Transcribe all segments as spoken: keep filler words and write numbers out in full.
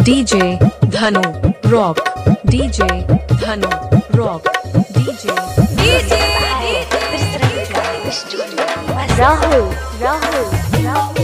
DJ Dhanu rock, DJ Dhanu rock, DJ DJ Rahul Rahul Rahul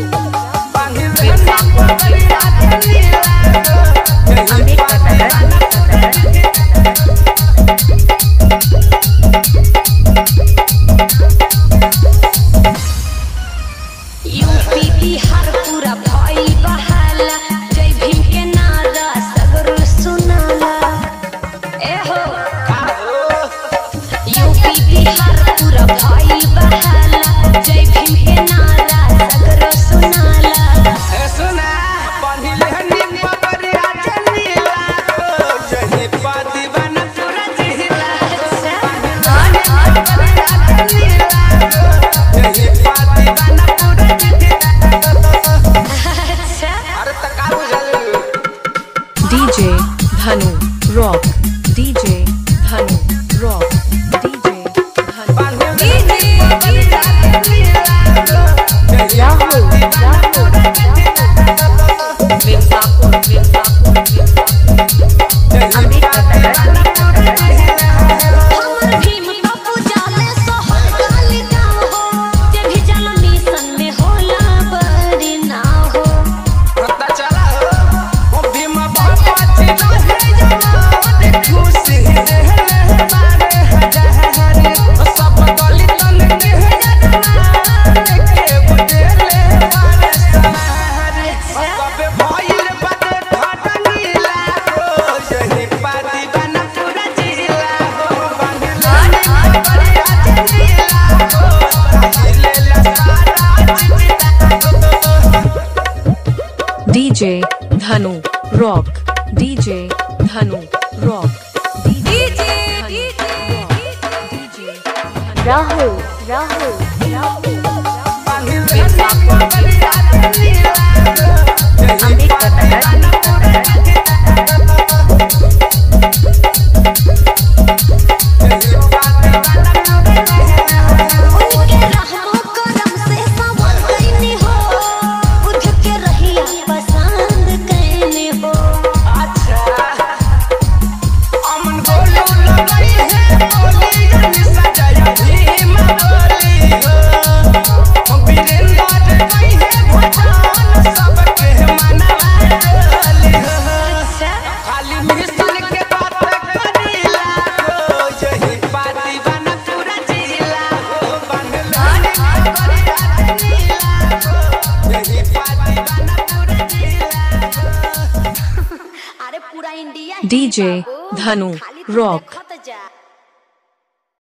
UP Bihar पूरा भाई बहाला, जय भीम के नारा सगरो सुनाला। ए हो यूपी बिहार पूरा भाई बहाला, जय भीम के नारा सगरो सुनाला। ए सुना पहिले निम्न बरिया चलीला, जय पादी बना पूरा जिला। DJ Dhanu rock, DJ Dhanu rock, DJ Dhanu Rahul Rahul हमर भीम बापू जाले सोहर काली गाँव हो, जे भी जाला मिशन में होला बड़ी नाव हो। पता चला ओ भीम बाबा जी रहे जवान, खुशी रहले बारे हजार। सब दलितन के जवान के बुझले बारे समारे। कबे भइल बाटे घटनीला, जय पादी बना पूरा जिला। DJ Dhanu rock, DJ Dhanu rock, DJ Rahul Rahul Rahul उनके रहमो करम से संवर कैने हो, बुझ के रहिया पसंद कैने हो। अच्छा अमन बोलो लगई है बोली, जन सजाया भीम बोली हो। हम वीरेंद्र कई है भजन, सबके मनवा बोली हो। खाली मिशन के बात करीला, जय पादी बना पूरा जिला। बनला जय पादी बना पूरा जिला। अरे पूरा इंडिया डीजे धनु रॉक। देखत जा।